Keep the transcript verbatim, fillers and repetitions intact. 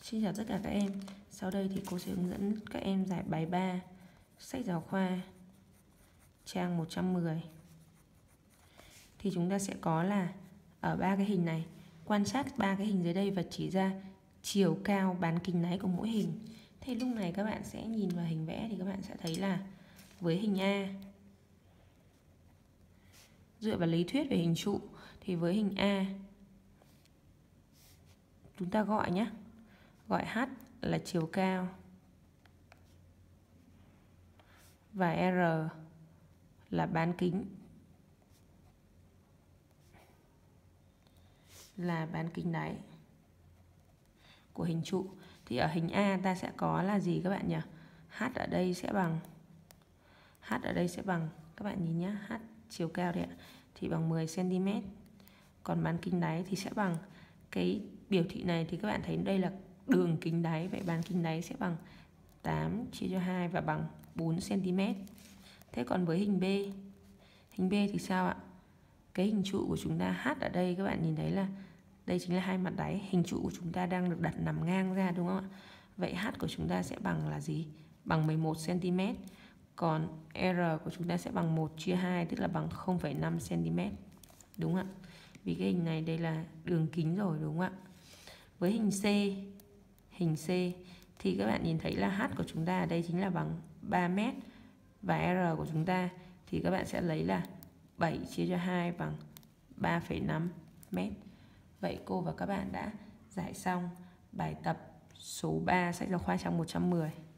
Xin chào tất cả các em. Sau đây thì cô sẽ hướng dẫn các em giải bài ba sách giáo khoa trang một trăm mười. Thì chúng ta sẽ có là ở ba cái hình này, quan sát ba cái hình dưới đây và chỉ ra chiều cao bán kính đáy của mỗi hình. Thế lúc này các bạn sẽ nhìn vào hình vẽ thì các bạn sẽ thấy là với hình A, dựa vào lý thuyết về hình trụ thì với hình A chúng ta gọi nhé, gọi H là chiều cao và R là bán kính, là bán kính đáy của hình trụ. Thì ở hình A ta sẽ có là gì các bạn nhỉ? H ở đây sẽ bằng H ở đây sẽ bằng các bạn nhìn nhé, H chiều cao đấy ạ, thì bằng mười xăng ti mét. Còn bán kính đáy thì sẽ bằng cái biểu thị này, thì các bạn thấy đây là đường kính đáy, vậy bán kính đáy sẽ bằng tám chia cho hai và bằng bốn xăng ti mét. Thế còn với hình B, hình B thì sao ạ? Cái hình trụ của chúng ta H ở đây các bạn nhìn thấy là đây chính là hai mặt đáy, hình trụ của chúng ta đang được đặt nằm ngang ra đúng không ạ? Vậy H của chúng ta sẽ bằng là gì? Bằng mười một xăng ti mét. Còn R của chúng ta sẽ bằng một chia hai, tức là bằng không phẩy năm xăng ti mét. Đúng ạ? Vì cái hình này đây là đường kính rồi đúng không ạ? Với hình C, hình C thì các bạn nhìn thấy là H của chúng ta ở đây chính là bằng ba mét và R của chúng ta thì các bạn sẽ lấy là bảy chia cho hai bằng ba phẩy năm mét. Vậy cô và các bạn đã giải xong bài tập số ba sách giáo khoa trang một trăm mười.